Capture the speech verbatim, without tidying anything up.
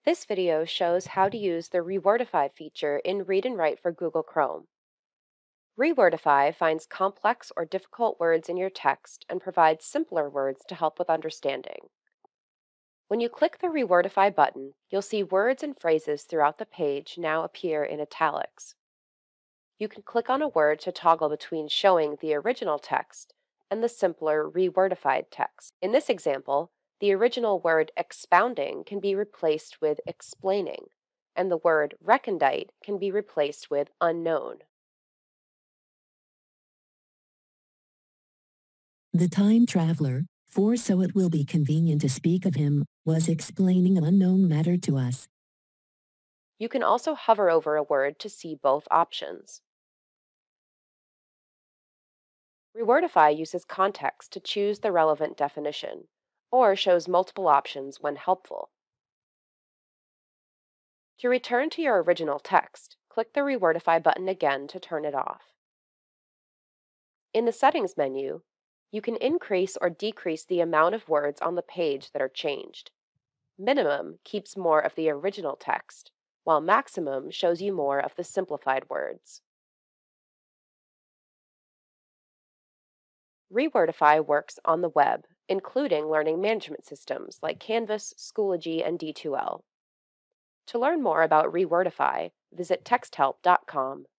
This video shows how to use the Rewordify feature in Read and Write for Google Chrome. Rewordify finds complex or difficult words in your text and provides simpler words to help with understanding. When you click the Rewordify button, you'll see words and phrases throughout the page now appear in italics. You can click on a word to toggle between showing the original text and the simpler Rewordified text. In this example, the original word expounding can be replaced with explaining, and the word recondite can be replaced with unknown. The time traveler, for so it will be convenient to speak of him, was explaining an unknown matter to us. You can also hover over a word to see both options. Rewordify uses context to choose the relevant definition, or shows multiple options when helpful. To return to your original text, click the Rewordify button again to turn it off. In the Settings menu, you can increase or decrease the amount of words on the page that are changed. Minimum keeps more of the original text, while maximum shows you more of the simplified words. Rewordify works on the web, including learning management systems like Canvas, Schoology, and D two L. To learn more about Rewordify, visit text help dot com.